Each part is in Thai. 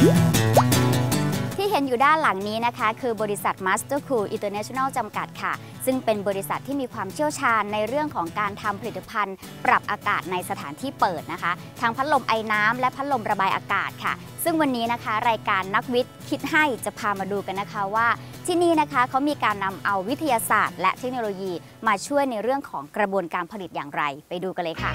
ที่เห็นอยู่ด้านหลังนี้นะคะคือบริษัท Master Cool International จำกัดค่ะซึ่งเป็นบริษัทที่มีความเชี่ยวชาญในเรื่องของการทำผลิตภัณฑ์ปรับอากาศในสถานที่เปิดนะคะทั้งพัดลมไอน้ำและพัดลมระบายอากาศค่ะซึ่งวันนี้นะคะรายการนักวิทย์คิดให้จะพามาดูกันนะคะว่าที่นี่นะคะเขามีการนำเอาวิทยาศาสตร์และเทคโนโลยีมาช่วยในเรื่องของกระบวนการผลิตอย่างไรไปดูกันเลยค่ะ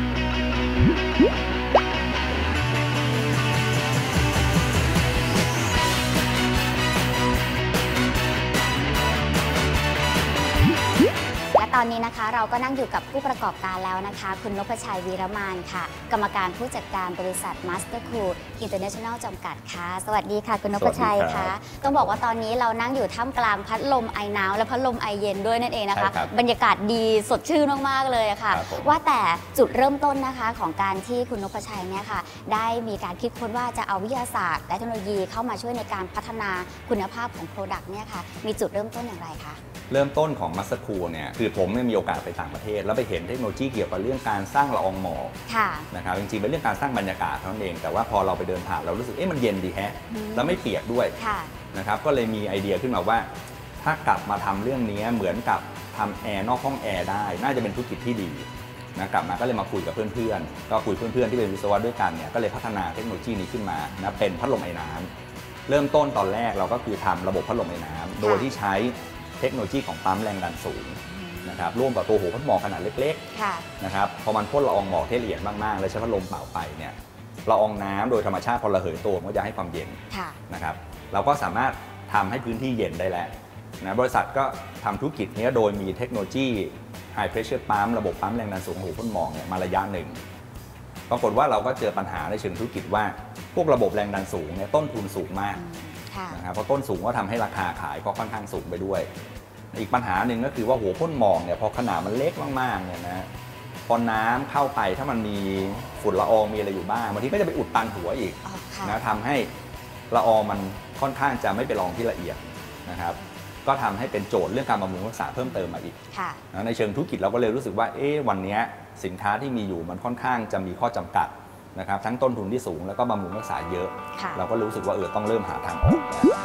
และตอนนี้นะคะเราก็นั่งอยู่กับผู้ประกอบการแล้วนะคะคุณนพชัยวีรมานค่ะกรรมการผู้จัดการบริษัท Master Cool International จำกัดค่ะสวัสดีค่ะคุณนพชัยค่ะต้องบอกว่าตอนนี้เรานั่งอยู่ท่ามกลางพัดลมไอน้ำและพัดลมไอเย็นด้วยนั่นเองนะคะบรรยากาศดีสดชื่นมากๆเลยค่ะว่าแต่จุดเริ่มต้นนะคะของการที่คุณนพชัยเนี่ยค่ะได้มีการคิดค้นว่าจะเอาวิทยาศาสตร์และเทคโนโลยีเข้ามาช่วยในการพัฒนาคุณภาพของ Product เนี่ยค่ะมีจุดเริ่มต้นอย่างไรคะเริ่มต้นของ Master Cool เนี่ยคือผมมีโอกาสไปต่างประเทศแล้วไปเห็นเทคโนโลยีเกี่ยวกับเรื่องการสร้างละอองหมอกนะครับจริงๆเป็นเรื่องการสร้างบรรยากาศเท่านั้นเองแต่ว่าพอเราไปเดินผ่านเรารู้สึกมันเย็นดีแฮะแล้วไม่เปียกด้วยนะครับก็เลยมีไอเดียขึ้นมาว่าถ้ากลับมาทำเรื่องนี้เหมือนกับทำแอร์นอกห้องแอร์ได้น่าจะเป็นธุรกิจที่ดีนะกลับมาก็เลยมาคุยกับเพื่อนๆก็คุยเพื่อนๆที่เป็นวิศวะด้วยกันเนี่ยก็เลยพัฒนาเทคโนโลยีนี้ขึ้นมานะเป็นพัดลมไอน้ำเริ่มต้นตอนแรกเราก็คือทำระบบพัดลมไอน้ำโดยที่ใช้เทคโนโลยีของปั๊มแรงดันสูงนะครับร่วมกับตัวหัวพัดหมอกขนาดเล็กๆนะครับพอมันพ่นละอองหมอกที่ละเอียดมากๆแล้วใช้พัดลมเป่าไปเนี่ยละอองน้ำโดยธรรมชาติพอระเหยตัวมันก็จะให้ความเย็นนะครับเราก็สามารถทำให้พื้นที่เย็นได้แล้วนะบริษัทก็ทำธุรกิจนี้โดยมีเทคโนโลยี High Pressure ปั๊มระบบปั๊มแรงดันสูงของหัวพัดหมอกเนี่ยมาระยะหนึ่งปรากฏว่าเราก็เจอปัญหาในเชิงธุรกิจว่าพวกระบบแรงดันสูงเนี่ยต้นทุนสูงมากนะครับเพราะต้นสูงก็ทำให้ราคาขายก็ค่อนข้างสูงไปด้วยอีกปัญหาหนึ่งก็คือว่าหัวพ่นหมอกเนี่ยพอขนาดมันเล็กมากๆเนี่ยนะพอน้ำเข้าไปถ้ามันมีฝุ่นละอองมีอะไรอยู่บ้างบางทีก็จะไปอุดตันหัวอีกนะทำให้ละอองมันค่อนข้างจะไม่ไปรองที่ละเอียดนะครับก็ทำให้เป็นโจทย์เรื่องการบำรุงรักษาเพิ่มเติมมาอีกนะในเชิงธุรกิจเราก็เลยรู้สึกว่าวันนี้สินค้าที่มีอยู่มันค่อนข้างจะมีข้อจำกัดนะครับทั้งต้นทุนที่สูงแล้วก็บำรุงรักษาเยอะเราก็รู้สึกว่าต้องเริ่มหาทางออก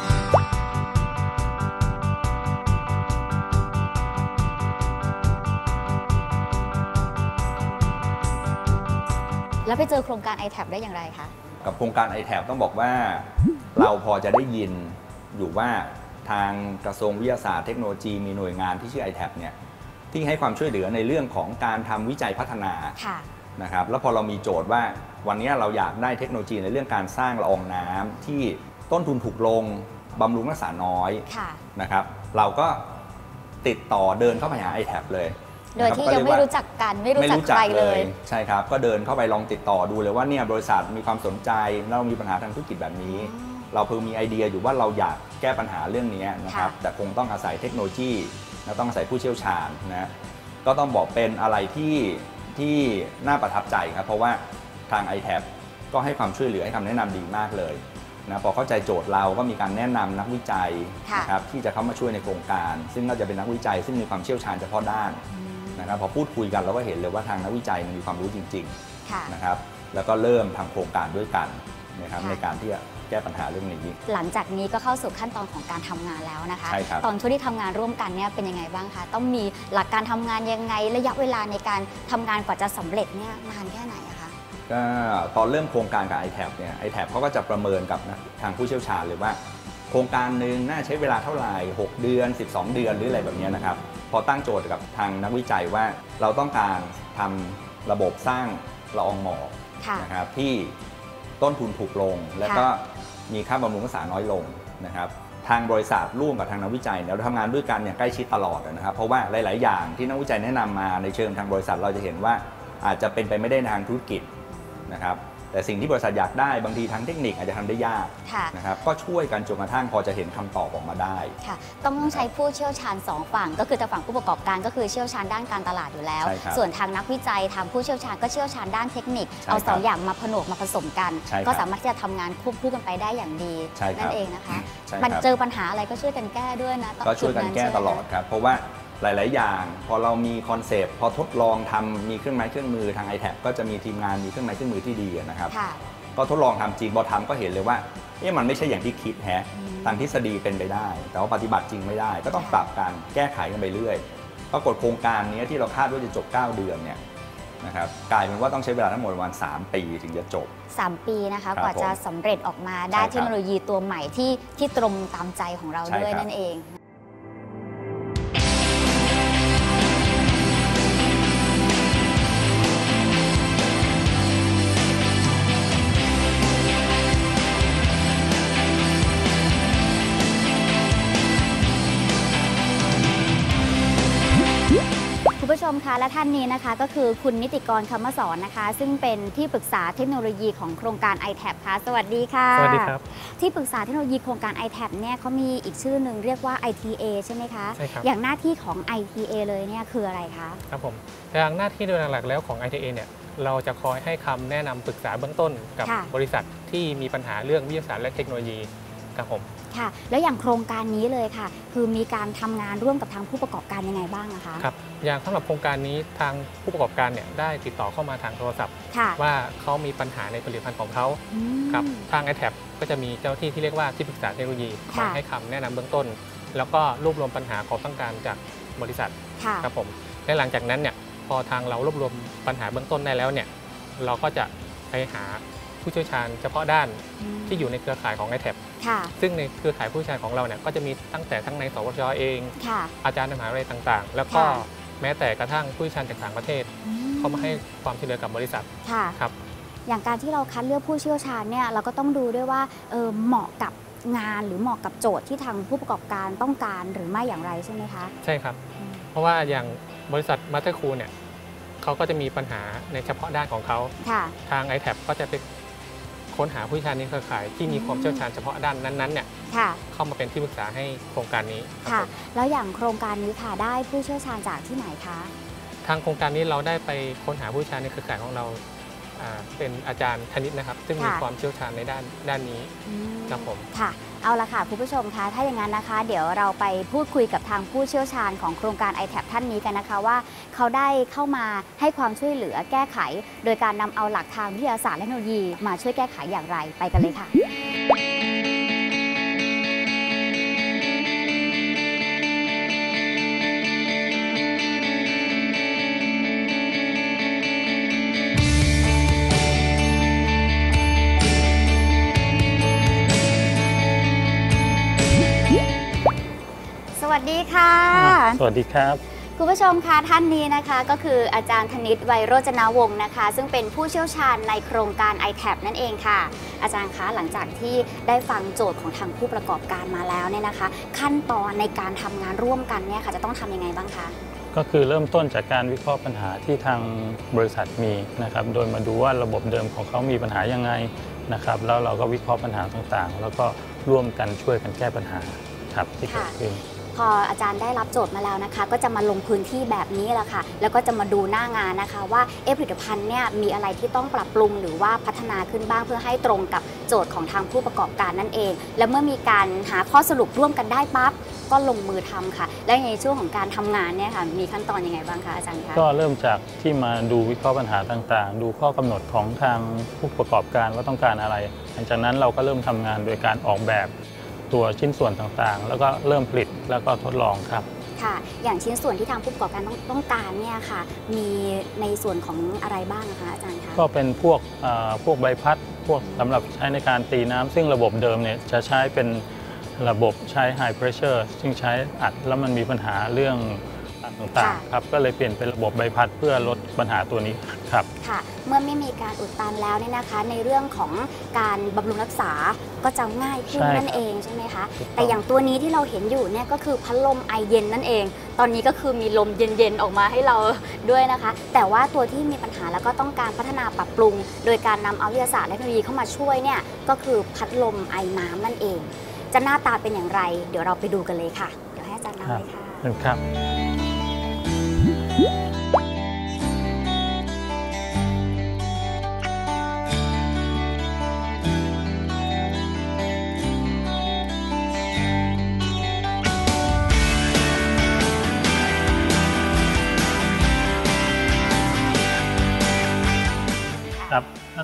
แล้วไปเจอโครงการ iTab ได้อย่างไรคะกับโครงการ iTab ต้องบอกว่าเราพอจะได้ยินอยู่ว่าทางกระทรวงวิทยาศาสตร์เทคโนโลยีมีหน่วยงานที่ชื่อ iTab เนี่ยที่ให้ความช่วยเหลือในเรื่องของการทำวิจัยพัฒนานะครับแล้วพอเรามีโจทย์ว่าวันนี้เราอยากได้เทคโนโลยีในเรื่องการสร้างละอองน้ำที่ต้นทุนถูกลงบำรุงรักษาน้อยนะครับเราก็ติดต่อเดินเข้าไปหา iTab เลยโดยที่ยังไม่รู้จักกันไม่รู้จักใครเลยใช่ครับก็เดินเข้าไปลองติดต่อดูเลยว่าเนี่ยบริษัทมีความสนใจเรามีปัญหาทางธุรกิจแบบนี้เราเพิ่งมีไอเดียอยู่ว่าเราอยากแก้ปัญหาเรื่องนี้นะครับแต่คงต้องอาศัยเทคโนโลยีและต้องอาศัยผู้เชี่ยวชาญนะก็ต้องบอกเป็นอะไรที่น่าประทับใจครับเพราะว่าทาง iTab ก็ให้ความช่วยเหลือให้คำแนะนำดีมากเลยนะพอเข้าใจโจทย์เราก็มีการแนะนำนักวิจัยนะครับที่จะเข้ามาช่วยในโครงการซึ่งก็จะเป็นนักวิจัยซึ่งมีความเชี่ยวชาญเฉพาะด้านนะครับพอพูดคุยกันเราก็เห็นเลยว่าทางนักวิจัยมีความรู้จริงๆนะครับแล้วก็เริ่มทำโครงการด้วยกันนะครับในการที่จะแก้ปัญหาเรื่องนี้หลังจากนี้ก็เข้าสู่ขั้นตอนของการทำงานแล้วนะคะตอนช่วงที่ทำงานร่วมกันเนี่ยเป็นยังไงบ้างคะต้องมีหลักการทำงานยังไงระยะเวลาในการทำงานกว่าจะสำเร็จเนี่ยนานแค่ไหนคะก็ตอนเริ่มโครงการกับ iTab เนี่ย iTab เขาก็จะประเมินกับทางผู้เชี่ยวชาญเลยว่าโครงการหนึ่งน่าใช้เวลาเท่าไหร่6เดือน12 เดือนหรืออะไรแบบนี้นะครับพอตั้งโจทย์กับทางนักวิจัยว่าเราต้องการทำระบบสร้างละอองหมอกนะครับที่ต้นทุนถูกลงและก็มีค่าบำรุงรักษาน้อยลงนะครับทางบริษัทร่วมกับทางนักวิจัยเราทำงานด้วยกันอย่างใกล้ชิดตลอดนะครับเพราะว่าหลายๆอย่างที่นักวิจัยแนะนำมาในเชิงทางบริษัทเราจะเห็นว่าอาจจะเป็นไปไม่ได้ในทางธุรกิจนะครับแต่สิ่งที่บริษัทอยากได้บางทีทางเทคนิคอาจจะทำได้ยากนะครับก็ช่วยกันจนกระทั่งพอจะเห็นคำตอบออกมาได้ค่ะต้องใช้ผู้เชี่ยวชาญ2ฝั่งก็คือฝั่งผู้ประกอบการก็คือเชี่ยวชาญด้านการตลาดอยู่แล้วส่วนทางนักวิจัยทางผู้เชี่ยวชาญก็เชี่ยวชาญด้านเทคนิคเอา2อย่างมาผนวกมาผสมกันก็สามารถที่จะทำงานควบคู่กันไปได้อย่างดีนั่นเองนะคะมันเจอปัญหาอะไรก็ช่วยกันแก้ด้วยนะก็ช่วยกันแก้ตลอดครับเพราะว่าหลายๆอย่างพอเรามีคอนเซปต์พอทดลองทำมีเครื่องไม้เครื่องมือทาง iTab ก็จะมีทีมงานมีเครื่องไม้เครื่องมือที่ดีนะครับก็ทดลองทำจริงพอทำก็เห็นเลยว่ามันไม่ใช่อย่างที่คิดทางทฤษฎีเป็นไปได้แต่ว่าปฏิบัติจริงไม่ได้ก็ต้องปรับการแก้ไขกันไปเรื่อยปรากฏโครงการนี้ที่เราคาดว่าจะจบ9 เดือนเนี่ยนะครับกลายเป็นว่าต้องใช้เวลาทั้งหมดประมาณ3 ปีถึงจะจบ 3 ปีนะคะกว่าจะสำเร็จออกมาได้เทคโนโลยีตัวใหม่ที่ตรงตามใจของเราด้วยนั่นเองคุณผู้ชมคะและท่านนี้นะคะก็คือคุณนิติกรคำสอนนะคะซึ่งเป็นที่ปรึกษาเทคโนโลยีของโครงการ iTab ค่ะสวัสดีค่ะสวัสดีครับที่ปรึกษาเทคโนโลยีโครงการ iTab เนี่ยเขามีอีกชื่อหนึ่งเรียกว่า ITA ใช่ไหมคะใช่ครับอย่างหน้าที่ของ ITA เลยเนี่ยคืออะไรคะครับผมอย่างหน้าที่โดยหลักๆแล้วของ ITA เนี่ยเราจะคอยให้คำแนะนำปรึกษาเบื้องต้นกับบริษัทที่มีปัญหาเรื่องวิทยาศาสตร์และเทคโนโลยีครับผมค่ะแล้วอย่างโครงการนี้เลยค่ะคือมีการทำงานร่วมกับทางผู้ประกอบการยังไงบ้างนะคะครับอย่างสำหรับโครงการนี้ทางผู้ประกอบการเนี่ยได้ติดต่อเข้ามาทางโทรศัพท์ว่าเขามีปัญหาในผลิตภัณฑ์ของเขาครับทาง iTab ก็จะมีเจ้าหน้าที่ที่เรียกว่าที่ปรึกษาเทคโนโลยีคอยให้คำแนะนำเบื้องต้นแล้วก็รวบรวมปัญหาความต้องการจากบริษัทครับผมและหลังจากนั้นเนี่ยพอทางเรารวบรวมปัญหาเบื้องต้นได้แล้วเนี่ยเราก็จะไปหาผู้เชี่ยวชาญเฉพาะด้านที่อยู่ในเครือข่ายของ iTab ซึ่งในเครือข่ายผู้เชี่ยวชาญของเราเนี่ยก็จะมีตั้งแต่ทั้งในสวช.เองอาจารย์มหาวิทยาลัยต่างๆแล้วก็แม้แต่กระทั่งผู้เชี่ยวชาญจากต่างประเทศเขามาให้ความช่วยเหลือกับบริษัทครับอย่างการที่เราคัดเลือกผู้เชี่ยวชาญเนี่ยเราก็ต้องดูด้วยว่าเหมาะกับงานหรือเหมาะกับโจทย์ที่ทางผู้ประกอบการต้องการหรือไม่อย่างไรใช่ไหมคะใช่ครับเพราะว่าอย่างบริษัทมาสเตอร์คูลเนี่ยเขาก็จะมีปัญหาในเฉพาะด้านของเขาทาง iTab ก็จะไปค้นหาผู้เชี่ยวชาญในเครือข่ายที่มีความเชี่ยวชาญเฉพาะด้านนั้นๆเนี่ยเข้ามาเป็นที่ปรึกษาให้โครงการนี้ค่ะแล้วอย่างโครงการนี้ค่ะได้ผู้เชี่ยวชาญจากที่ไหนคะทางโครงการนี้เราได้ไปค้นหาผู้เชี่ยวชาญในเครือข่ายของเราเป็นอาจารย์ธนิตนะครับซึ่งมีความเชี่ยวชาญในด้านนี้ครับผมค่ะเอาละค่ะคุณผู้ชมคะถ้าอย่างนั้นนะคะเดี๋ยวเราไปพูดคุยกับทางผู้เชี่ยวชาญของโครงการ iTab ท่านนี้กันนะคะว่าเขาได้เข้ามาให้ความช่วยเหลือแก้ไขโดยการนำเอาหลักทางวิทยาศาสตร์และเทคโนโลยีมาช่วยแก้ไขอย่างไรไปกันเลยค่ะสวัสดีค่ะสวัสดีครับคุณผู้ชมคะท่านนี้นะคะก็คืออาจารย์ธนิต ไวโรจนวงศ์นะคะซึ่งเป็นผู้เชี่ยวชาญในโครงการ iTab นั่นเองค่ะอาจารย์คะหลังจากที่ได้ฟังโจทย์ของทางผู้ประกอบการมาแล้วเนี่ยนะคะขั้นตอนในการทำงานร่วมกันเนี่ยค่ะจะต้องทำยังไงบ้างคะก็คือเริ่มต้นจากการวิเคราะห์ปัญหาที่ทางบริษัทมีนะครับโดยมาดูว่าระบบเดิมของเขามีปัญหายังไงนะครับแล้วเราก็วิเคราะห์ปัญหาต่างๆแล้วก็ร่วมกันช่วยกันแก้ปัญหาครับที่เกิดขึ้นพออาจารย์ได้รับโจทย์มาแล้วนะคะก็จะมาลงพื้นที่แบบนี้แหละค่ะแล้วก็จะมาดูหน้างานนะคะว่าผลิตภัณฑ์เนี่ยมีอะไรที่ต้องปรับปรุงหรือว่าพัฒนาขึ้นบ้างเพื่อให้ตรงกับโจทย์ของทางผู้ประกอบการนั่นเองและเมื่อมีการหาข้อสรุปร่วมกันได้ปั๊บก็ลงมือทำค่ะและในช่วงของการทำงานเนี่ยค่ะมีขั้นตอนยังไงบ้างคะอาจารย์คะก็เริ่มจากที่มาดูวิเคราะห์ปัญหาต่างๆดูข้อกำหนดของทางผู้ประกอบการว่าต้องการอะไรหลังจากนั้นเราก็เริ่มทำงานโดยการออกแบบตัวชิ้นส่วนต่างๆแล้วก็เริ่มผลิตแล้วก็ทดลองครับค่ะอย่างชิ้นส่วนที่ทางผู้ประกอบการต้องการเนี่ยค่ะมีในส่วนของอะไรบ้างนะคะอาจารย์คะก็เป็นพวกใบพัดพวกสำหรับใช้ในการตีน้ำซึ่งระบบเดิมเนี่ยจะใช้เป็นระบบใช้ High Pressure ซึ่งใช้อัดแล้วมันมีปัญหาเรื่องต่างๆครับก็เลยเปลี่ยนเป็นระบบใบพัดเพื่อลดปัญหาตัวนี้ครับค่ะเมื่อไม่มีการอุดตันแล้วเนี่ยนะคะในเรื่องของการบำรุงรักษาก็จะง่ายขึ้นนั่นเองใช่ไหมคะแต่อย่างตัวนี้ที่เราเห็นอยู่เนี่ยก็คือพัดลมไอเย็นนั่นเองตอนนี้ก็คือมีลมเย็นๆออกมาให้เราด้วยนะคะแต่ว่าตัวที่มีปัญหาแล้วก็ต้องการพัฒนาปรับปรุงโดยการนำเอาวิทยาศาสตร์และเทคโนโลยีเข้ามาช่วยเนี่ยก็คือพัดลมไอน้ำนั่นเองจะหน้าตาเป็นอย่างไรเดี๋ยวเราไปดูกันเลยค่ะเดี๋ยวให้อาจารย์นำเลยค่ะครับ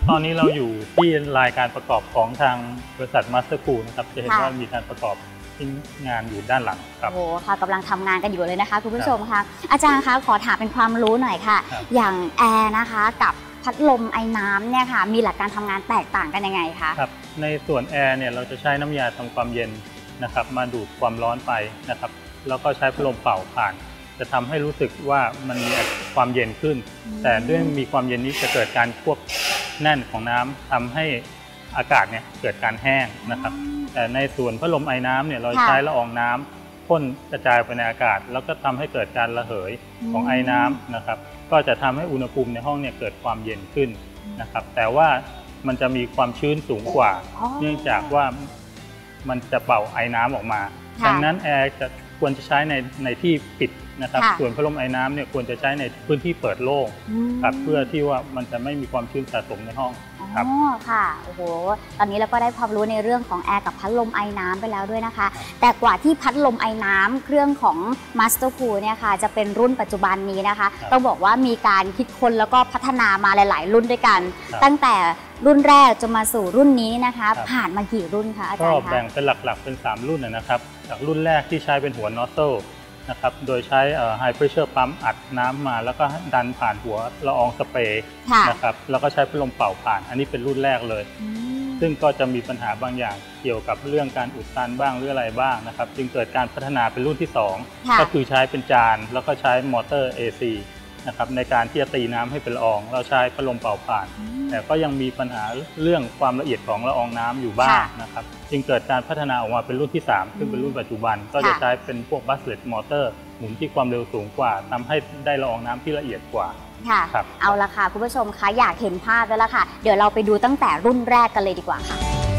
ตอนนี้เราอยู่ที่รายการประกอบของทางบริษัท Mastercool นะครับจะเห็นว่ามีการประกอบที่งานอยู่ด้านหลังครับโอ้ค่ะกำลังทำงานกันอยู่เลยนะคะคุณผู้ชมคะอาจารย์คะขอถามเป็นความรู้หน่อยค่ะอย่างแอร์นะคะกับพัดลมไอ้น้ำเนี่ยค่ะมีหลักการทำงานแตกต่างกันยังไงคะครับในส่วนแอร์เนี่ยเราจะใช้น้ำยาทำความเย็นนะครับมาดูดความร้อนไปนะครับแล้วก็ใช้พัดลมเป่าผ่านจะทำให้รู้สึกว่ามันมีความเย็นขึ้นแต่ด้วยมีความเย็นนี้จะเกิดการควบแน่นของน้ำทำให้อากาศเนี่ยเกิดการแห้งนะครับแต่ในส่วนพัดลมไอน้ำเนี่ยเราใช้ละอองน้ำพ่นกระจายไปในอากาศแล้วก็ทำให้เกิดการระเหยของไอน้ำนะครับก็จะทำให้อุณหภูมิในห้องเนี่ยเกิดความเย็นขึ้นนะครับแต่ว่ามันจะมีความชื้นสูงกว่าเนื่องจากว่ามันจะเป่าไอน้ำออกมาดังนั้นแอร์ควรจะใช้ในที่ปิดนะครับส่วนพัดลมไอน้ำเนี่ยควรจะใช้ในพื้นที่เปิดโล่งครับเพื่อที่ว่ามันจะไม่มีความชื้นสะสมในห้องครับอ๋อค่ะโอ้โหตอนนี้เราก็ได้ความรู้ในเรื่องของแอร์กับพัดลมไอน้ำไปแล้วด้วยนะคะแต่กว่าที่พัดลมไอน้ำเครื่องของ Mastercool เนี่ยค่ะจะเป็นรุ่นปัจจุบันนี้นะคะต้องบอกว่ามีการคิดค้นแล้วก็พัฒนามาหลายๆรุ่นด้วยกันตั้งแต่รุ่นแรกจนมาสู่รุ่นนี้นะคะผ่านมากี่รุ่นคะอาจารย์คะก็แบ่งเป็นหลักๆเป็น3รุ่นนะครับจากรุ่นแรกที่ใช้เป็นหัวนอสเซิลนะครับโดยใช้ High Pressure ปั๊มอัดน้ำมาแล้วก็ดันผ่านหัวละอองสเปรย์นะครับแล้วก็ใช้พัดลมเป่าผ่านอันนี้เป็นรุ่นแรกเลยซึ่งก็จะมีปัญหาบางอย่างเกี่ยวกับเรื่องการอุดตันบ้างหรืออะไรบ้างนะครับจึงเกิดการพัฒนาเป็นรุ่นที่2ก็คือใช้เป็นจานแล้วก็ใช้มอเตอร์ AC นะครับในการที่จะตีน้ำให้เป็นละอองเราใช้พัดลมเป่าผ่านแต่ก็ยังมีปัญหาเรื่องความละเอียดของละอองน้ำอยู่บ้างนะครับจึงเกิดการพัฒนาออกมาเป็นรุ่นที่3ซึ่งเป็นรุ่นปัจจุบันก็จะใช้เป็นพวกบัสเลตมอเตอร์หมุนที่ความเร็วสูงกว่าทำให้ได้ละอองน้ำที่ละเอียดกว่าค่ะเอาละค่ะคุณผู้ชมคะอยากเห็นภาพแล้วล่ะค่ะเดี๋ยวเราไปดูตั้งแต่รุ่นแรกกันเลยดีกว่าค่ะ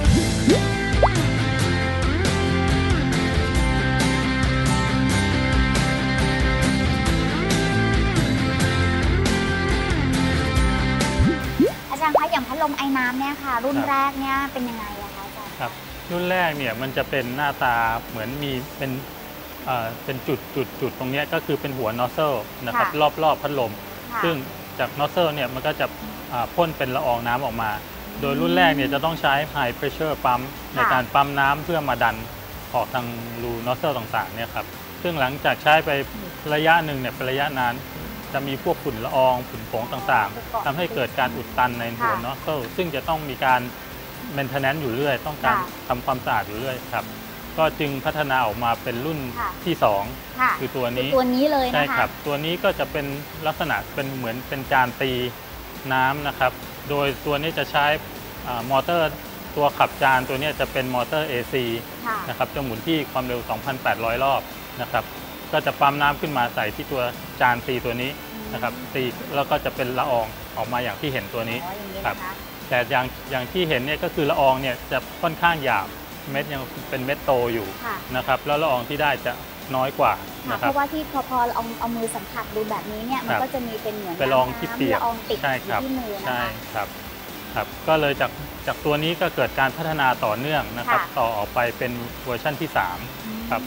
อย่างพัดลมไอ้น้ำเนี่ยค่ะรุ่นแรกเนี่ยเป็นยังไงอะคะอาจารย์ครับรุ่นแรกเนี่ยมันจะเป็นหน้าตาเหมือนมีเป็นจุดตรงนี้ก็คือเป็นหัวนอสเซิลนะครับรอบพัดลมซึ่งจากนอสเซิลเนี่ยมันก็จะพ่นเป็นละอองน้ำออกมาโดยรุ่นแรกเนี่ยจะต้องใช้ High Pressure ปั๊มในการปั๊มน้ำเพื่อมาดันออกทางรูนอสเซิลต่างๆเนี่ยครับซึ่งหลังจากใช้ไประยะหนึ่งเนี่ยเป็นระยะนานจะมีพวกฝุ่นละอองฝุ่นผงต่างๆทำให้เกิดการอุดตันในหัวนอสเซิลซึ่งจะต้องมีการเมนเทนแนนซ์อยู่เรื่อยต้องการทำความสะอาดอยู่เรื่อยครับก็จึงพัฒนาออกมาเป็นรุ่นที่2คือตัวนี้เลยนะคะใช่ครับตัวนี้ก็จะเป็นลักษณะเป็นเหมือนเป็นจานตีน้ำนะครับโดยตัวนี้จะใช้มอเตอร์ตัวขับจานตัวนี้จะเป็นมอเตอร์ AC นะครับจะหมุนที่ความเร็ว 2,800 รอบนะครับก็จะปั๊มน้ำขึ้นมาใส่ที่ตัวจานตีตัวนี้นะครับตีแล้วก็จะเป็นละอองออกมาอย่างที่เห็นตัวนี้ครับแต่อย่างที่เห็นเนี่ยก็คือละอองเนี่ยจะค่อนข้างหยาบเม็ดยังเป็นเม็ดโตอยู่นะครับแล้วละอองที่ได้จะน้อยกว่าเพราะว่าที่พอเอามือสัมผัสดูแบบนี้เนี่ยมันก็จะมีเป็นเหมือนละอองที่เปียกละอองติดที่มือใช่ครับก็เลยจากตัวนี้ก็เกิดการพัฒนาต่อเนื่องนะครับต่อออกไปเป็นเวอร์ชันที่3ครับ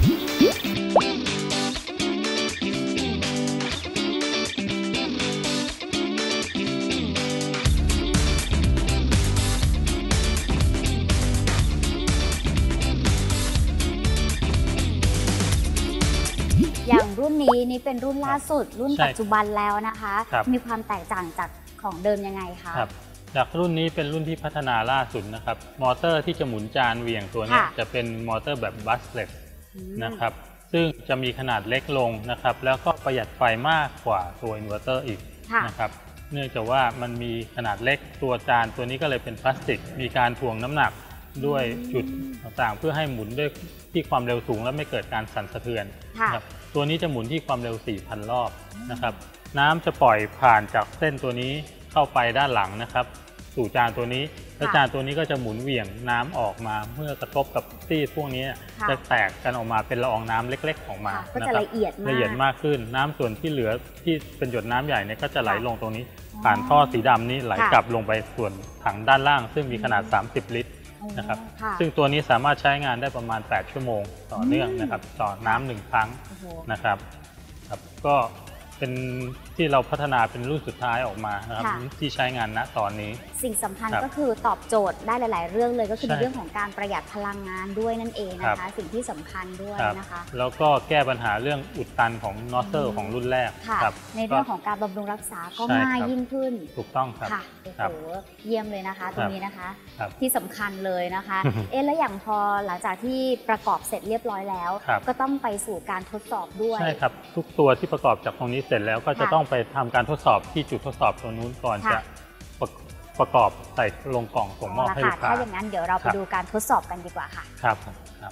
อย่างรุ่นนี้นี่เป็นรุ่นล่าสุดรุ่นปัจจุบันแล้วนะคะมีความแตกต่างจากของเดิมยังไงคะจากรุ่นนี้เป็นรุ่นที่พัฒนาล่าสุดนะครับมอเตอร์ที่จะหมุนจานเหวี่ยงตัวนี้จะเป็นมอเตอร์แบบบัสเลตนะครับซึ่งจะมีขนาดเล็กลงนะครับแล้วก็ประหยัดไฟมากกว่าตัวอินเวอร์เตอร์อีกนะครับเนื่องจากว่ามันมีขนาดเล็กตัวจานตัวนี้ก็เลยเป็นพลาสติกมีการถ่วงน้ำหนักด้วยจุดต่างๆเพื่อให้หมุนด้วยที่ความเร็วสูงและไม่เกิดการสั่นสะเทือนครับตัวนี้จะหมุนที่ความเร็ว 4,000 รอบนะครับน้ำจะปล่อยผ่านจากเส้นตัวนี้เข้าไปด้านหลังนะครับสู่จานตัวนี้แล้วจานตัวนี้ก็จะหมุนเหวี่ยงน้ำออกมาเมื่อกระทบกับซี่พวกนี้จะแตกกันออกมาเป็นละอองน้ำเล็กๆออกมาก็จะละเอียดมากขึ้นน้ำส่วนที่เหลือที่เป็นหยดน้ำใหญ่เนี่ยก็จะไหลลงตรงนี้ผ่านท่อสีดำนี้ไหลกลับลงไปส่วนถังด้านล่างซึ่งมีขนาด30 ลิตรนะครับซึ่งตัวนี้สามารถใช้งานได้ประมาณ8ชั่วโมงต่อเนื่องนะครับต่อน้ำ1 ครั้งนะครับก็เป็นที่เราพัฒนาเป็นรุ่นสุดท้ายออกมานะครับที่ใช้งานณตอนนี้สิ่งสำคัญครับก็คือตอบโจทย์ได้หลาย ๆ เรื่องเลยก็คือใช่ในเรื่องของการประหยัดพลังงานด้วยนั่นเองนะคะ สิ่งที่สำคัญด้วยครับนะคะแล้วก็แก้ปัญหาเรื่องอุดตันของนอสเซลของรุ่นแรกค่ะครับในเรื่องของการบำรุงรักษาก็ใช่ง่ายครับยิ่งขึ้นถูกต้องครับค่ะโอ้ครัโหบเยี่ยมเลยนะคะตรงนี้นะคะครับที่สำคัญเลยนะคะ แล้วอย่างพอหลังจากที่ประกอบเสร็จเรียบร้อยแล้วครับก็ต้องไปสู่การทดสอบด้วยใช่ครับทุกตัวที่ประกอบจากตรงนี้เสร็จแล้วก็จะค่ะต้องไปทำการทดสอบที่จุดทดสอบตัวนู้นก่อนค่ะจะประกอบใส่ลงกล่องส่งมอบให้ลูกค้าถ้าอย่างนั้นเดี๋ยวเราไปครับดูการทดสอบกันดีกว่าค่ะครับครับ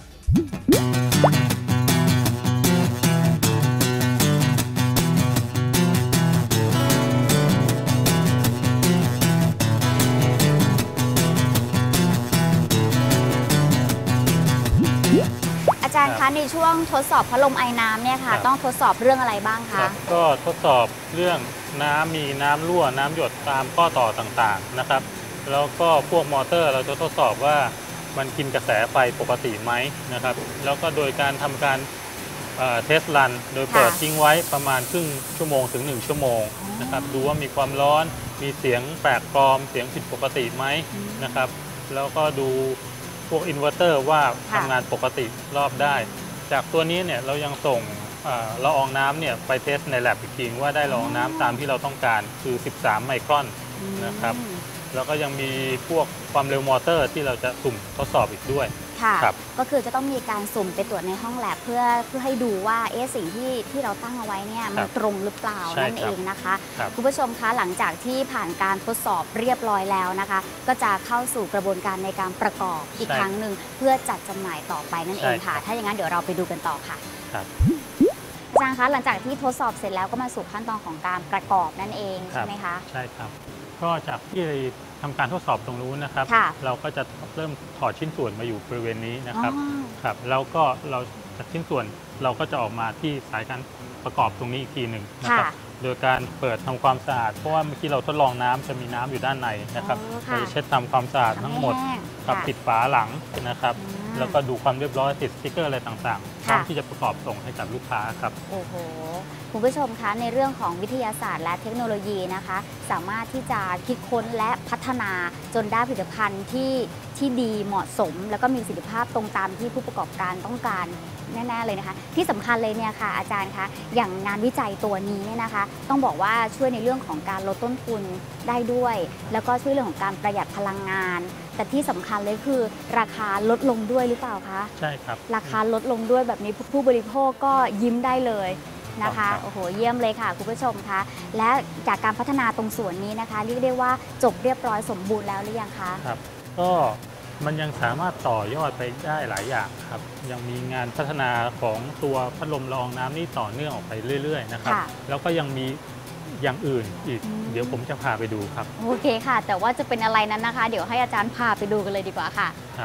อาจารย์คะในช่วงทดสอบพัดลมไอน้ำเนี่ยค่ะต้องทดสอบเรื่องอะไรบ้างครัคะบก็ทดสอบเรื่องน้ำมีน้ำรั่วน้ำหยดตามข้อต่อต่างๆนะครับแล้วก็พวกมอเตอร์เราจะทดสอบว่ามันกินกระแสไฟปกติไหมนะครับแล้วก็โดยการทำการเทสรันโดยเปิดทิ้งไว้ประมาณครึ่งชั่วโมงถึง1ชั่วโมงนะครับดูว่ามีความร้อนมีเสียงแปลกปลอมเสียงผิดปกติไหมนะครับแล้วก็ดูพวกอินเวอร์เตอร์ว่าทำงานปกติรอบได้ จากตัวนี้เนี่ยเรายังส่งละอองน้ำเนี่ยไปเทสในแลบอีกทีว่าได้ละอองน้ำตามที่เราต้องการคือ13ไมครอนนะครับแล้วก็ยังมีพวกความเร็วมอเตอร์ที่เราจะสุ่มทดสอบอีกด้วยค่ะครับก็คือจะต้องมีการสุ่มไปตรวจในห้องแลบเพื่อให้ดูว่าสิ่งที่เราตั้งเอาไว้เนี่ยมันตรงหรือเปล่าใช่นั่นเองนะคะครับคุณผู้ชมคะหลังจากที่ผ่านการทดสอบเรียบร้อยแล้วนะคะ ก็จะเข้าสู่กระบวนการในการประกอบอีกใช่ครั้งหนึ่งเพื่อจัดจำหน่ายต่อไปนั่นเองใช่ค่ะ ถ้าอย่างนั้นเดี๋ยวเราไปดูกันต่อค่ะครับอาจารย์คะหลังจากที่ทดสอบเสร็จแล้วก็มาสู่ขั้นตอนของการประกอบนั่นเองใช่ไหมคะใช่ครับก็จากที่ทำการทดสอบตรงนู้นนะครับค่ะเราก็จะเริ่มถอดชิ้นส่วนมาอยู่บริเวณนี้นะครับอ๋อครับแล้วก็เราจากชิ้นส่วนเราก็จะออกมาที่สายการประกอบตรงนี้อีกทีหนึ่งนะครับค่ะโดยการเปิดทำความสะอาดเพราะว่าเมื่อกี้เราทดลองน้ำจะมีน้ำอยู่ด้านในนะครับอ๋อค่ะเราจะเช็ดทำความสะอาดทั้งหมดทำให้แห้งกับค่ะปิดฝาหลังนะครับอืมแล้วก็ดูความเรียบร้อยติดสติ๊กเกอร์อะไรต่างๆพร้อค่ะมที่จะประกอบส่งให้กับลูกค้าครับโอ้โห คุณผู้ชมคะในเรื่องของวิทยาศาสตร์และเทคโนโลยีนะคะ สามารถที่จะคิดค้นและพัฒนาจนได้ผลิตภัณฑ์ที่ดีเหมาะสม แล้วก็มีประสิทธิภาพตรงตามที่ผู้ประกอบการต้องการแน่ๆเลยนะคะ ที่สำคัญเลยเนี่ยค่ะอาจารย์คะอย่างงานวิจัยตัวนี้เนี่ยนะคะ ต้องบอกว่าช่วยในเรื่องของการลดต้นทุนได้ด้วย แล้วก็ช่วยเรื่องของการประหยัดพลังงาน แต่ที่สำคัญเลยคือราคาลดลงด้วยหรือเปล่าคะใช่ครับราคาลดลงด้วยแบบนี้ผู้บริโภคก็ยิ้มได้เลยนะคะครับโอ้โหเยี่ยมเลยค่ะคุณผู้ชมคะและจากการพัฒนาตรงส่วนนี้นะคะเรียกได้ว่าจบเรียบร้อยสมบูรณ์แล้วหรือยังคะครับก็มันยังสามารถต่อยอดไปได้หลายอย่างครับยังมีงานพัฒนาของตัวพัดลมละอองน้ำนี่ต่อเนื่องออกไปเรื่อยๆนะครับค่ะแล้วก็ยังมีอย่างอื่นอีก เดี๋ยวผมจะพาไปดูครับโอเคค่ะ แต่ว่าจะเป็นอะไรนั้นนะคะ เดี๋ยวให้อาจารย์พาไปดูกันเลยดีกว่าค่ะครับ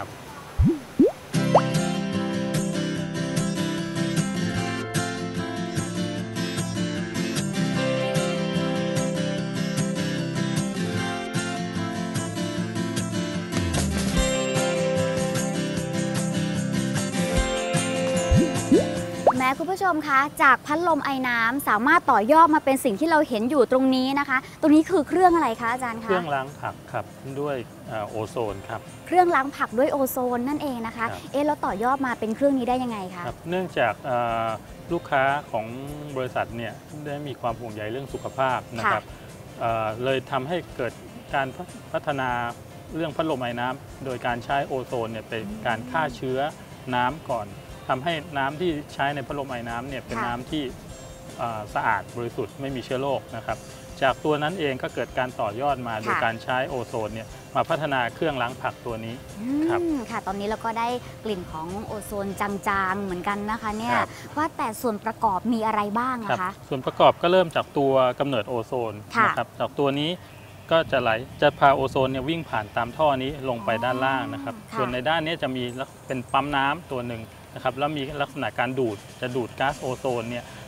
แม้คุณผู้ชมคะจากพัดลมไอน้ำสามารถต่อยอดมาเป็นสิ่งที่เราเห็นอยู่ตรงนี้นะคะ ตรงนี้คือเครื่องอะไรคะอาจารย์เคคะรื่องล้างผักครับด้วยโอโซนครับเครื่องล้างผักด้วยโอโซนนั่นเองนะคะครับแล้วต่อยอดมาเป็นเครื่องนี้ได้ยังไงคะครับเนื่องจากลูกค้าของบริษัทเนี่ยได้มีความห่วงใยเรื่องสุขภาพนะครับเลยทำให้เกิดการพัฒนาเรื่องพัดลมไอน้ำโดยการใช้โอโซนเนี่ยเป็นการฆ่าเชื้อน้ำก่อนทำให้น้ำที่ใช้ในพัดลมไอน้ำเนี่ยเป็นค่ะน้ำที่สะอาดบริสุทธิ์ไม่มีเชื้อโรคนะครับจากตัวนั้นเองก็เกิดการต่อยอดมาโดยการใช้โอโซนเนี่ยมาพัฒนาเครื่องล้างผักตัวนี้ ครับค่ะตอนนี้เราก็ได้กลิ่นของโอโซนจางๆเหมือนกันนะคะเนี่ยครับว่าแต่ส่วนประกอบมีอะไรบ้างครัอะคะส่วนประกอบก็เริ่มจากตัวกำเนิดโอโซนค่ะนะครับจากตัวนี้ก็จะพาโอโซนเนี่ยวิ่งผ่านตามท่อนี้ลงไปด้านล่างนะครับค่ะส่วนในด้านนี้จะมีเป็นปั๊มน้ำตัวหนึ่งนะครับแล้วมีลักษณะการดูดจะดูดก๊าซโอโซนเนี่ย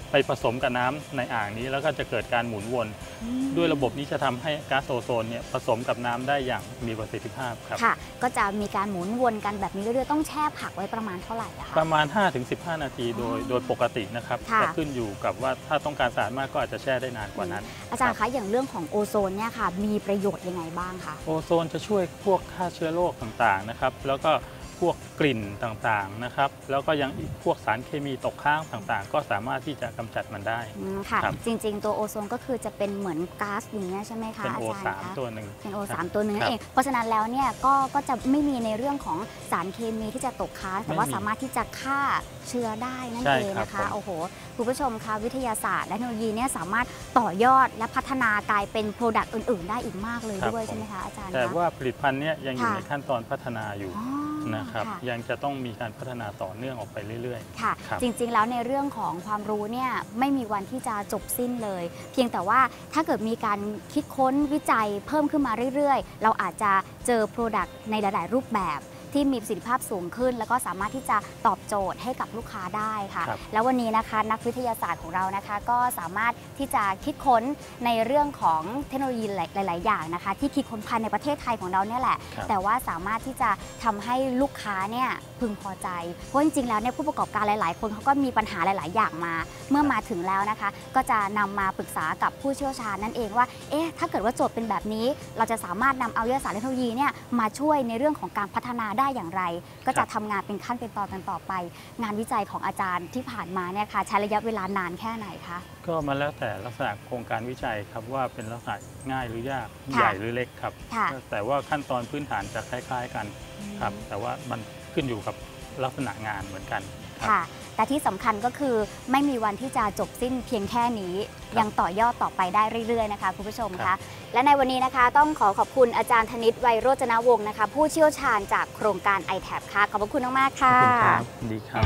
ไปผสมกับน้ำในอ่างนี้แล้วก็จะเกิดการหมุนวนด้วยระบบนี้จะทำให้ก๊าซโอโซนเนี่ยผสมกับน้ำได้อย่างมีประสิทธิภาพครับค่ะก็จะมีการหมุนวนกันแบบนี้เรื่อยๆต้องแช่ผักไว้ประมาณเท่าไหร่คะประมาณ 5-15 นาทีโดยปกตินะครับจะขึ้นอยู่กับว่าถ้าต้องการสะอาดมากก็อาจจะแช่ได้นานกว่านั้นอาจารย์คะอย่างเรื่องของโอโซนเนี่ยค่ะมีประโยชน์ยังไงบ้างคะโอโซนจะช่วยพวกฆ่าเชื้อโรคต่างๆนะครับแล้วก็พวกกลิ่นต่างๆนะครับแล้วก็ยังพวกสารเคมีตกค้างต่างๆก็สามารถที่จะกำจัดมันได้ค่ะจริงๆตัวโอโซนก็คือจะเป็นเหมือนก๊าซอย่างนี้ใช่ไหมคะเป็น O3 ตัวหนึ่งเป็น O3 ตัวหนึ่งนั่นเองเพราะฉะนั้นแล้วเนี่ยก็จะไม่มีในเรื่องของสารเคมีที่จะตกค้างแต่ว่าสามารถที่จะฆ่าเชื้อได้นั่นเองนะคะโอ้โหคุณผู้ชมคะวิทยาศาสตร์และเทคโนโลยีเนี่ยสามารถต่อยอดและพัฒนากลายเป็นโปรดักต์อื่นๆได้อีกมากเลยด้วยใช่ไหมคะอาจารย์แต่ว่าผลิตภัณฑ์นี้ยังอยู่ในขั้นตอนพัฒนาอยู่นะครับยังจะต้องมีการพัฒนาต่อเนื่องออกไปเรื่อยๆค่ะจริงๆแล้วในเรื่องของความรู้เนี่ยไม่มีวันที่จะจบสิ้นเลยเพียงแต่ว่าถ้าเกิดมีการคิดค้นวิจัยเพิ่มขึ้นมาเรื่อยๆเราอาจจะเจอ Product ในหลายๆรูปแบบที่มีประสิทธิภาพสูงขึ้นแล้วก็สามารถที่จะตอบโจทย์ให้กับลูกค้าได้ค่ะแล้ววันนี้นะคะนักวิทยาศาสตร์ของเรานะคะก็สามารถที่จะคิดค้นในเรื่องของเทคโนโลยีหลายๆอย่างนะคะที่คิดค้นภายในประเทศไทยของเราเนี่ยแหละแต่ว่าสามารถที่จะทำให้ลูกค้าเนี่ยพึงพอใจเพราะจริงๆแล้วเนี่ยผู้ประกอบการหลายๆคนเขาก็มีปัญหาหลายๆอย่างมาเมื่อมาถึงแล้วนะคะก็จะนำมาปรึกษากับผู้เชี่ยวชาญนั่นเองว่าถ้าเกิดว่าโจทย์เป็นแบบนี้เราจะสามารถนำเอาวิทยาศาสตร์และเทคโนโลยีเนี่ยมาช่วยในเรื่องของการพัฒนาได้อย่างไรก็จะทำงานเป็นขั้นเป็นตอนกันต่อไปงานวิจัยของอาจารย์ที่ผ่านมาเนี่ยค่ะใช้ระยะเวลานานแค่ไหนคะก็มาแล้วแต่ลักษณะโครงการวิจัยครับว่าเป็นลักษณะง่ายหรือยากใหญ่หรือเล็กครับแต่ว่าขั้นตอนพื้นฐานจะคล้ายๆกันครับแต่ว่ามันขึ้นอยู่กับลักษณะงานเหมือนกันค่ะแต่ที่สำคัญก็คือไม่มีวันที่จะจบสิ้นเพียงแค่นี้ยังต่อยอดต่อไปได้เรื่อยๆนะคะคุณผู้ชมคะและในวันนี้นะคะต้องขอบคุณอาจารย์ธนิต ไวโรจนวงศ์นะคะผู้เชี่ยวชาญจากโครงการ iTab ค่ะขอบคุณมากๆค่ะขอบคุณครับดีครับ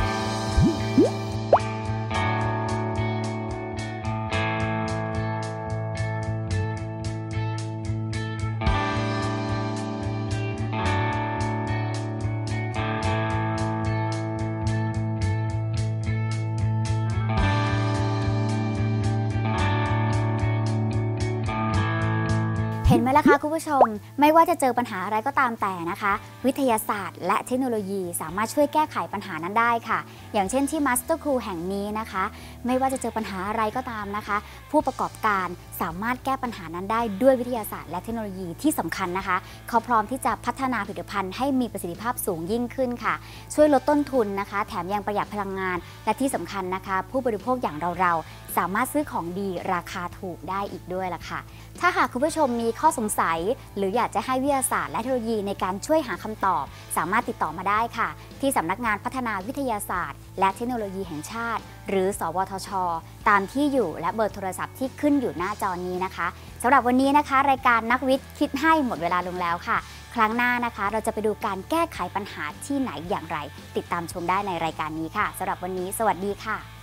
เห็นไหมล่ะคะคุณผู้ชมไม่ว่าจะเจอปัญหาอะไรก็ตามแต่นะคะวิทยาศาสตร์และเทคโนโลยีสามารถช่วยแก้ไขปัญหานั้นได้ค่ะอย่างเช่นที่ Master Cool แห่งนี้นะคะไม่ว่าจะเจอปัญหาอะไรก็ตามนะคะผู้ประกอบการสามารถแก้ปัญหานั้นได้ด้วยวิทยาศาสตร์และเทคโนโลยีที่สำคัญนะคะเขาพร้อมที่จะพัฒนาผลิตภัณฑ์ให้มีประสิทธิภาพสูงยิ่งขึ้นค่ะช่วยลดต้นทุนนะคะแถมยังประหยัดพลังงานและที่สำคัญนะคะผู้บริโภคอย่างเราสามารถซื้อของดีราคาถูกได้อีกด้วยล่ะค่ะถ้าหากคุณผู้ชมมีข้อสงสัยหรืออยากจะให้วิทยาศาสตร์และเทคโนโลยีในการช่วยหาคำตอบสามารถติดต่อมาได้ค่ะที่สำนักงานพัฒนาวิทยาศาสตร์และเทคโนโลยีแห่งชาติหรือสวทช.ตามที่อยู่และเบอร์โทรศัพท์ที่ขึ้นอยู่หน้าจอนี้นะคะสำหรับวันนี้นะคะรายการนักวิทย์คิดให้หมดเวลาลงแล้วค่ะครั้งหน้านะคะเราจะไปดูการแก้ไขปัญหาที่ไหนอย่างไรติดตามชมได้ในรายการนี้ค่ะสำหรับวันนี้สวัสดีค่ะ